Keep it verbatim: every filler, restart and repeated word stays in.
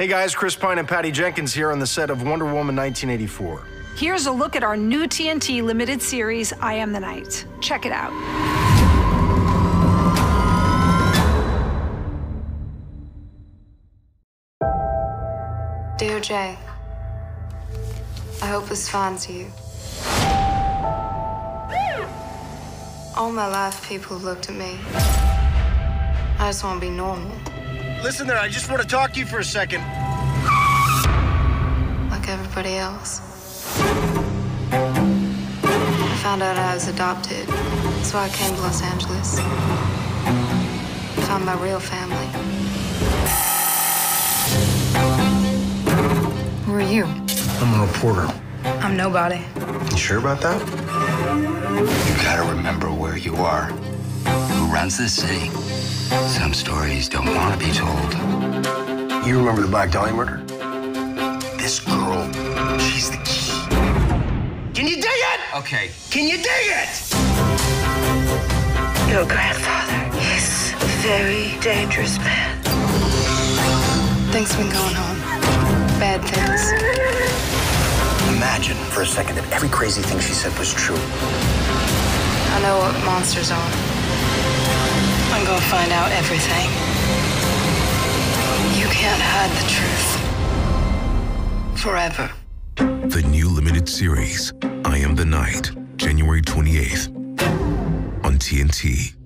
Hey guys, Chris Pine and Patty Jenkins here on the set of Wonder Woman nineteen eighty-four. Here's a look at our new T N T limited series, I Am the Night. Check it out. Dear Jay, I hope this finds you. All my life, people have looked at me. I just want to be normal. Listen there, I just want to talk to you for a second. Like everybody else. I found out I was adopted, so I came to Los Angeles. Found my real family. Who are you? I'm a reporter. I'm nobody. You sure about that? You gotta remember where you are. Who runs this city? Some stories don't want to be told. You remember the Black Dahlia murder? This girl, she's the key. Can you dig it? Okay. Can you dig it? Your grandfather is a very dangerous man. Things have been going on. Bad things. Imagine for a second that every crazy thing she said was true. I know what monsters are. I'm gonna find out everything. You can't hide the truth. Forever. The new limited series, I Am the Night, January twenty-eighth on T N T.